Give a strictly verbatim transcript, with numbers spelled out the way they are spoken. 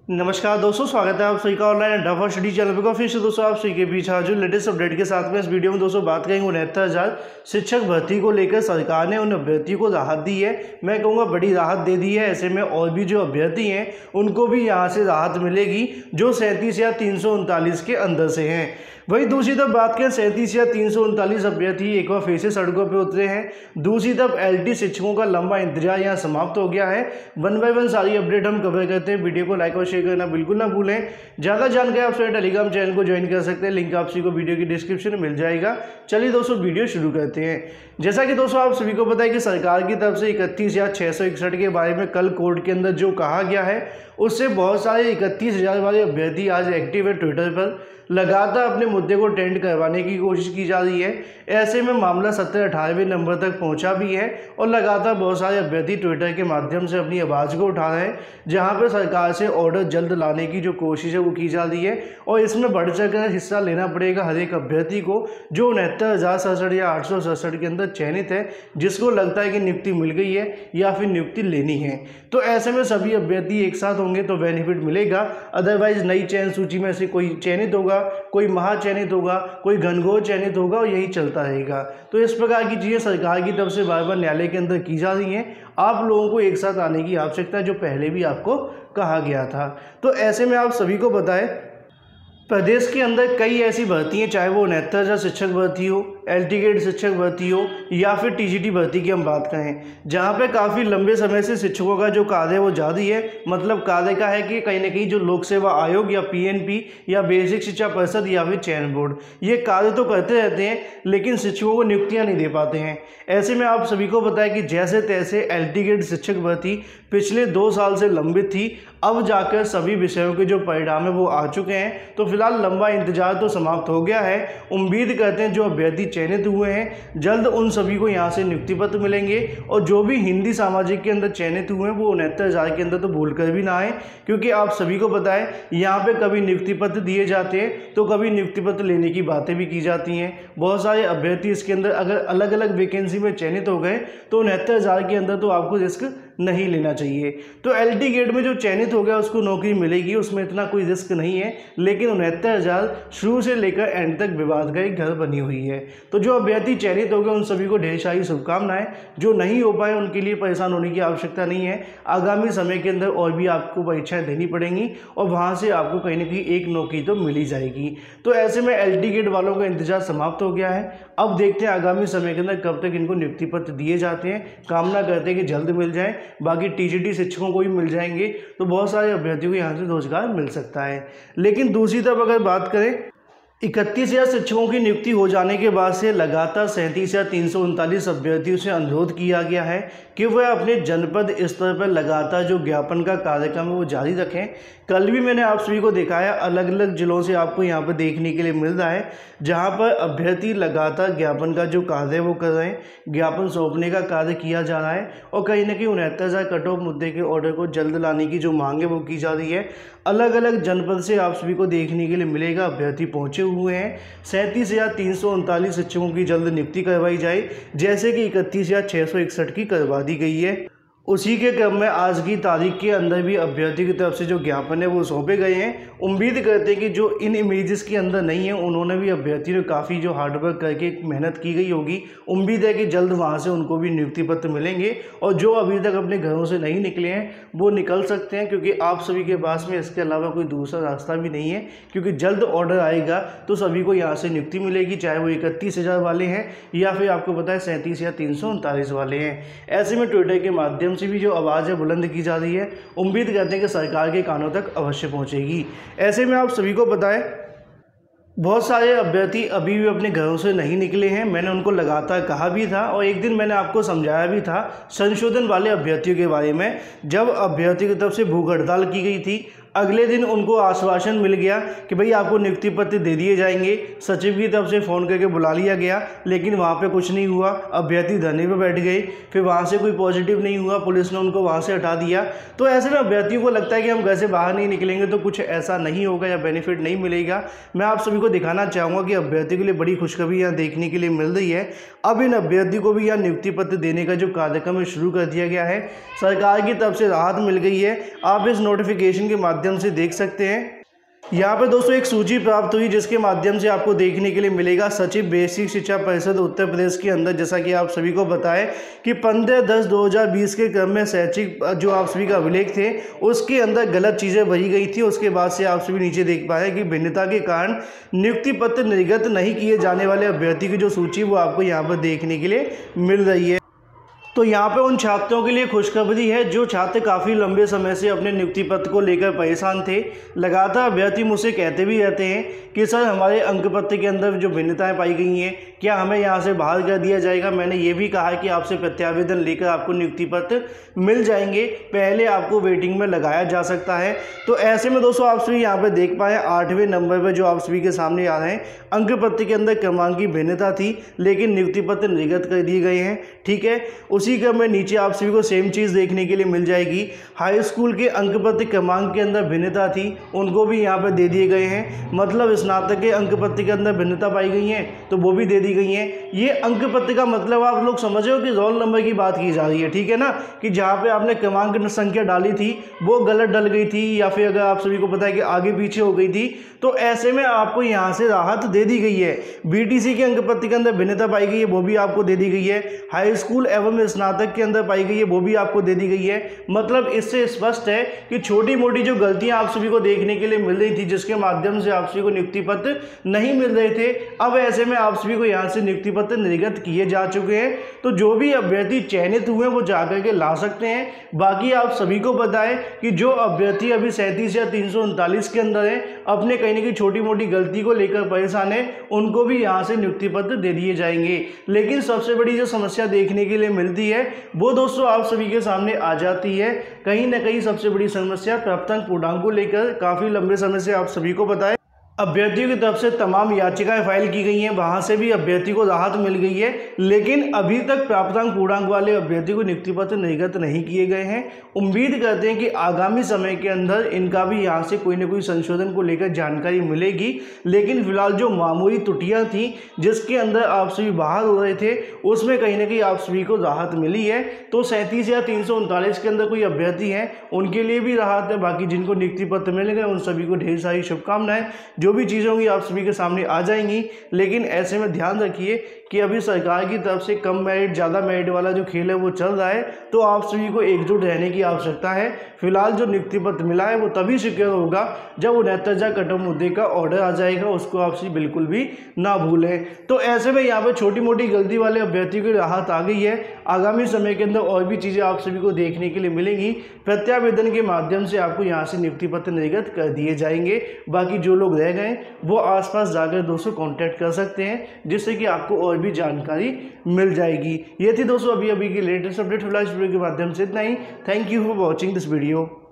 नमस्कार दोस्तों, स्वागत है आप सभी का ऑनलाइन अड्डा फॉर स्टडी चैनल पर। फिर से दोस्तों आप सभी के बीच हाजिर लेटेस्ट अपडेट के साथ में इस वीडियो में दोस्तों बात करेंगे उनहत्तर हज़ार शिक्षक भर्ती को लेकर सरकार ने उन अभ्यर्थियों को राहत दी है। मैं कहूँगा बड़ी राहत दे दी है। ऐसे में और भी जो अभ्यर्थी हैं उनको भी यहाँ से राहत मिलेगी जो सैंतीस या तीन सौ उनतालीस के अंदर से हैं। वहीं दूसरी तरफ बात करें, सैंतीस या तीन सौ उनतालीस अभ्यर्थी एक बार फिर से सड़कों पर उतरे हैं। दूसरी तरफ एलटी शिक्षकों का लंबा इंतजार यहाँ समाप्त हो गया है। वन बाय वन सारी अपडेट हम कवर करते हैं। वीडियो को लाइक और शेयर करना बिल्कुल ना भूलें। ज़्यादा जानकारी आप सभी टेलीग्राम चैनल को ज्वाइन कर सकते हैं, लिंक आप सभी को वीडियो की डिस्क्रिप्शन में मिल जाएगा। चलिए दोस्तों वीडियो शुरू करते हैं। जैसा कि दोस्तों आप सभी को पता है कि सरकार की तरफ से इकतीस या छः सौ इकसठ के बारे में कल कोर्ट के अंदर जो कहा गया है उससे बहुत सारे इकतीस हज़ार वाले अभ्यर्थी आज एक्टिव है। ट्विटर पर लगातार अपने मुद्दे को ट्रेंड करवाने की कोशिश की जा रही है। ऐसे में मामला सत्तर अठारहवें नंबर तक पहुंचा भी है और लगातार बहुत सारे अभ्यर्थी ट्विटर के माध्यम से अपनी आवाज़ को उठा रहे हैं, जहां पर सरकार से ऑर्डर जल्द लाने की जो कोशिश है वो की जा रही है। और इसमें बढ़ चढ़कर हिस्सा लेना पड़ेगा हर एक अभ्यर्थी को जो उनहत्तर हज़ार सड़सठ या आठ सौ सड़सठ के अंदर चयनित है, जिसको लगता है कि नियुक्ति मिल गई है या फिर नियुक्ति लेनी है। तो ऐसे में सभी अभ्यर्थी एक साथ होंगे तो बेनिफिट मिलेगा। अदरवाइज नई चयन सूची में से कोई चयनित होगा, कोई महा चयनित होगा, कोई घनघोर चयनित होगा और यही चलता रहेगा। तो इस प्रकार की चीज़ें सरकार की तरफ से बार बार न्यायालय के अंदर की जा रही हैं। आप लोगों को एक साथ आने की आवश्यकता है, जो पहले भी आपको कहा गया था। तो ऐसे में आप सभी को बताएं, प्रदेश के अंदर कई ऐसी भर्ती हैं, चाहे वो उनहत्तर हज़ार शिक्षक भर्ती हो, एलटी ग्रेड शिक्षक भर्ती हो या फिर टीजीटी भर्ती की हम बात करें, जहां पे काफ़ी लंबे समय से शिक्षकों का जो कार्य है वो जारी है। मतलब कार्य का है कि कहीं ना कहीं जो लोक सेवा आयोग या पीएनपी या बेसिक शिक्षा परिषद या फिर चयन बोर्ड ये कार्य तो करते रहते हैं, लेकिन शिक्षकों को नियुक्तियाँ नहीं दे पाते हैं। ऐसे में आप सभी को पता है कि जैसे तैसे एलटी ग्रेड शिक्षक भर्ती पिछले दो साल से लंबित थी, अब जाकर सभी विषयों के जो परिणाम है वो आ चुके हैं। तो फिलहाल लंबा इंतजार तो समाप्त हो गया है। उम्मीद करते हैं जो अभ्यर्थी चयनित हुए हैं जल्द उन सभी को यहाँ से नियुक्ति पत्र मिलेंगे। और जो भी हिंदी सामाजिक के अंदर चयनित हुए हैं वो उनहत्तर हज़ार के अंदर तो भूल कर भी ना आए, क्योंकि आप सभी को पता है यहाँ पे कभी नियुक्ति पत्र दिए जाते हैं तो कभी नियुक्ति पत्र लेने की बातें भी की जाती हैं। बहुत सारे अभ्यर्थी इसके अंदर अगर अलग अलग वैकेंसी में चयनित हो गए तो उनहत्तर हज़ार के अंदर तो आपको रिस्क नहीं लेना चाहिए। तो एलटी ग्रेड में जो चयनित हो गया उसको नौकरी मिलेगी, उसमें इतना कोई रिस्क नहीं है। लेकिन उनहत्तर हज़ार शुरू से लेकर एंड तक विवाद का एक घर बनी हुई है। तो जो अभ्यर्थी चयनित हो गए उन सभी को ढेर सारी शुभकामनाएं। जो नहीं हो पाए उनके लिए परेशान होने की आवश्यकता नहीं है। आगामी समय के अंदर और भी आपको परीक्षाएं देनी पड़ेंगी और वहाँ से आपको कहीं ना कहीं एक नौकरी तो मिल ही जाएगी। तो ऐसे में एलटी ग्रेड वालों का इंतजार समाप्त हो गया है। अब देखते हैं आगामी समय के अंदर कब तक इनको नियुक्ति पत्र दिए जाते हैं। कामना करते हैं कि जल्द मिल जाए। बाकी टीजीटी शिक्षकों को भी मिल जाएंगे तो बहुत सारे अभ्यर्थियों को यहाँ से रोजगार मिल सकता है। लेकिन दूसरी तरफ अगर बात करें, इकतीस हज़ार शिक्षकों की नियुक्ति हो जाने के बाद से लगातार सैंतीस या तीन सौ उनतालीस अभ्यर्थियों से अनुरोध किया गया है कि वह अपने जनपद स्तर पर लगातार जो ज्ञापन का कार्यक्रम है वो जारी रखें। कल भी मैंने आप सभी को दिखाया, अलग अलग जिलों से आपको यहाँ पर देखने के लिए मिल रहा है, जहाँ पर अभ्यर्थी लगातार ज्ञापन का जो कार्य है वो कर रहे हैं, ज्ञापन सौंपने का कार्य किया जा रहा है। और कहीं ना कहीं उनहत्तर हज़ार कट ऑफ मुद्दे के ऑर्डर को जल्द लाने की जो मांग है वो की जा रही है। अलग अलग जनपद से आप सभी को देखने के लिए मिलेगा अभ्यर्थी पहुंचे हुए हैं। सैंतीस या तीन सौ उनतालीस शिक्षकों की जल्द नियुक्ति करवाई जाए, जैसे कि इकतीस या छः सौ इकसठ की करवा दी गई है। उसी के क्रम में आज की तारीख के अंदर भी अभ्यर्थी की तरफ से जो ज्ञापन है वो सौंपे गए हैं। उम्मीद करते हैं कि जो इन इमेजेस के अंदर नहीं है उन्होंने भी अभ्यर्थियों ने काफ़ी जो हार्डवर्क करके मेहनत की गई होगी। उम्मीद है कि जल्द वहाँ से उनको भी नियुक्ति पत्र मिलेंगे। और जो अभी तक अपने घरों से नहीं निकले हैं वो निकल सकते हैं, क्योंकि आप सभी के पास में इसके अलावा कोई दूसरा रास्ता भी नहीं है। क्योंकि जल्द ऑर्डर आएगा तो सभी को यहाँ से नियुक्ति मिलेगी, चाहे वो इकतीस हज़ार वाले हैं या फिर आपको पता है सैंतीस या तीन सौ उनतालीस वाले हैं। ऐसे में ट्विटर के माध्यम से भी जो आवाज़ है बुलंद की जा रही है। उम्मीद करते हैं कि सरकार के कानों तक अवश्य पहुंचेगी। ऐसे में आप सभी को बताएं, बहुत सारे अभ्यर्थी अभी भी अपने घरों से नहीं निकले हैं। मैंने उनको लगातार कहा भी था और एक दिन मैंने आपको समझाया भी था संशोधन वाले अभ्यर्थियों के बारे में। जब अभ्यर्थी की तरफ से भूख हड़ताल की गई थी, अगले दिन उनको आश्वासन मिल गया कि भाई आपको नियुक्ति पत्र दे दिए जाएंगे। सचिव की तरफ से फ़ोन करके बुला लिया गया, लेकिन वहाँ पे कुछ नहीं हुआ। अभ्यर्थी धरने पे बैठ गए, फिर वहाँ से कोई पॉजिटिव नहीं हुआ, पुलिस ने उनको वहाँ से हटा दिया। तो ऐसे में अभ्यर्थियों को लगता है कि हम घर से बाहर नहीं निकलेंगे तो कुछ ऐसा नहीं होगा या बेनिफिट नहीं मिलेगा। मैं आप सभी को दिखाना चाहूँगा कि अभ्यर्थी के लिए बड़ी खुशखबरी यहाँ देखने के लिए मिल रही है। अब इन अभ्यर्थी को भी यहाँ नियुक्ति पत्र देने का जो कार्यक्रम है शुरू कर दिया गया है। सरकार की तरफ से राहत मिल गई है। आप इस नोटिफिकेशन के माध्यम माध्यम से देख सकते हैं। यहाँ पे दोस्तों एक सूची प्राप्त हुई जिसके माध्यम से आपको देखने के लिए मिलेगा सचिव बेसिक शिक्षा परिषद उत्तर प्रदेश के अंदर, जैसा कि आप सभी को बताएं कि पंद्रह दस दो हज़ार बीस के क्रम में शैक्षिक जो आप सभी का अभिलेख थे उसके अंदर गलत चीज़ें भरी गई थी। उसके बाद से आप सभी नीचे देख पाए कि भिन्नता के कारण नियुक्ति पत्र निर्गत नहीं किए जाने वाले अभ्यर्थी की जो सूची वो आपको यहाँ पर देखने के लिए मिल रही है। तो यहाँ पे उन छात्रों के लिए खुशखबरी है जो छात्र काफ़ी लंबे समय से अपने नियुक्ति पत्र को लेकर परेशान थे। लगातार अभ्यर्थी मुझसे कहते भी रहते हैं कि सर हमारे अंक पत्र के अंदर जो भिन्नताएं पाई गई हैं क्या हमें यहाँ से बाहर कर दिया जाएगा। मैंने ये भी कहा है कि आपसे प्रत्यावेदन लेकर आपको नियुक्ति पत्र मिल जाएंगे, पहले आपको वेटिंग में लगाया जा सकता है। तो ऐसे में दोस्तों आप सभी यहाँ पर देख पाए आठवें नंबर पर जो आप सभी के सामने आ रहे हैं, अंक पत्र के अंदर क्रमांक की भिन्नता थी लेकिन नियुक्ति पत्र निर्गत कर दिए गए हैं। ठीक है, उसी क्रम में नीचे आप सभी को सेम चीज़ देखने के लिए मिल जाएगी। हाई स्कूल के अंक पत्र क्रमांक के अंदर भिन्नता थी, उनको भी यहाँ पर दे दिए गए हैं। मतलब स्नातक के अंक पत्र के अंदर भिन्नता पाई गई है तो वो भी दे दी गई हैं। ये अंक पत्र का मतलब आप लोग समझ रहे हो कि रोल नंबर की बात की जा रही है। ठीक है ना, कि जहाँ पे आपने क्रमांक संख्या डाली थी वो गलत डल गई थी या फिर अगर आप सभी को पता है कि आगे पीछे हो गई थी, तो ऐसे में आपको यहाँ से राहत दे दी गई है। बीटीसी के अंक पत्र के अंदर भिन्नता पाई गई है, वो भी आपको दे दी गई है। हाई स्कूल एवं स्नातक के अंदर पाई गई है, वो भी आपको दे दी गई है। मतलब इससे स्पष्ट है कि छोटी मोटी जो गलतियां आप सभी को देखने के लिए मिल रही थी जिसके माध्यम से आप सभी को नियुक्ति पत्र नहीं मिल रहे थे, अब ऐसे में आप सभी को यहां से नियुक्ति पत्र निर्गत किए जा चुके हैं। तो जो भी अभ्यर्थी चयनित हुए वो जाकर के ला सकते हैं। बाकी आप सभी को बताएं कि जो अभ्यर्थी अभी सैंतीस या तीन सौ उनतालीस के अंदर है, अपने कहीं ना कहीं छोटी मोटी गलती को लेकर परेशान है, उनको भी यहाँ से नियुक्ति पत्र दे दिए जाएंगे। लेकिन सबसे बड़ी जो समस्या देखने के लिए मिलती है वो दोस्तों आप सभी के सामने आ जाती है। कहीं ना कहीं सबसे बड़ी समस्या प्राप्तांक पूर्णांक को लेकर काफ़ी लंबे समय से आप सभी को पता है अभ्यर्थियों की तरफ से तमाम याचिकाएं फाइल की गई हैं, वहां से भी अभ्यर्थी को राहत मिल गई है। लेकिन अभी तक प्राप्तांक पूर्णांक वाले अभ्यर्थी को नियुक्ति पत्र निर्गत नहीं किए गए हैं। उम्मीद करते हैं कि आगामी समय के अंदर इनका भी यहाँ से कोई ना कोई संशोधन को लेकर जानकारी मिलेगी। लेकिन फिलहाल जो मामूली त्रुटियाँ थी जिसके अंदर आप सभी बाहर हो रहे थे, उसमें कहीं ना कहीं आप सभी को राहत मिली है। तो सैंतीस या तीन सौ उनतालीस के अंदर कोई अभ्यर्थी हैं उनके लिए भी राहत है। बाकी जिनको नियुक्ति पत्र मिल गए उन सभी को ढेर सारी शुभकामनाएं। जो भी चीज़ें होंगी आप सभी के सामने आ जाएंगी। लेकिन ऐसे में ध्यान रखिए कि अभी सरकार की तरफ से कम मेरिट ज़्यादा मेरिट वाला जो खेल है वो चल रहा है, तो आप सभी को एकजुट रहने की आवश्यकता है। फिलहाल जो नियुक्ति पत्र मिला है वो तभी सिक्योर होगा जब उनहत्तर कटम मुद्दे का ऑर्डर आ जाएगा, उसको आप सभी बिल्कुल भी ना भूलें। तो ऐसे में यहाँ पर छोटी मोटी गलती वाले अभ्यर्थियों की राहत आ गई है। आगामी समय के अंदर और भी चीज़ें आप सभी को देखने के लिए मिलेंगी। प्रत्यावेदन के माध्यम से आपको यहाँ से नियुक्ति पत्र निर्गत कर दिए जाएंगे। बाकी जो लोग रह गए वो आसपास जाकर दोस्तों कांटेक्ट कर सकते हैं, जिससे कि आपको और भी जानकारी मिल जाएगी। ये थी दोस्तों अभी अभी की लेटेस्ट अपडेट। फिलहाल इस वीडियो के माध्यम से इतना ही। Thank you for watching this video.